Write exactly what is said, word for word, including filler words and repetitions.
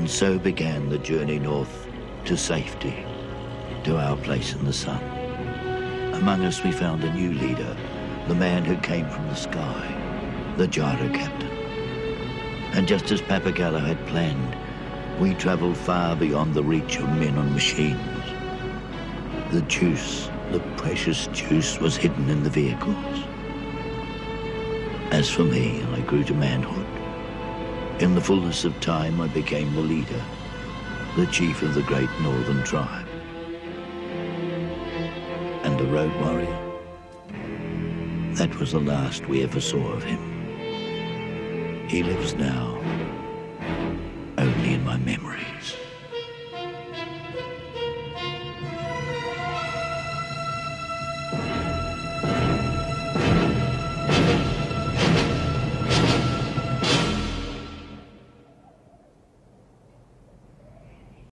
And so began the journey north to safety, to our place in the sun. Among us we found a new leader, the man who came from the sky, the gyro captain. And just as Papagallo had planned, we travelled far beyond the reach of men and machines. The juice, the precious juice, was hidden in the vehicles. As for me, I grew to manhood. In the fullness of time, I became the leader, the chief of the great northern tribe. And the road warrior? That was the last we ever saw of him. He lives now, only in my memory.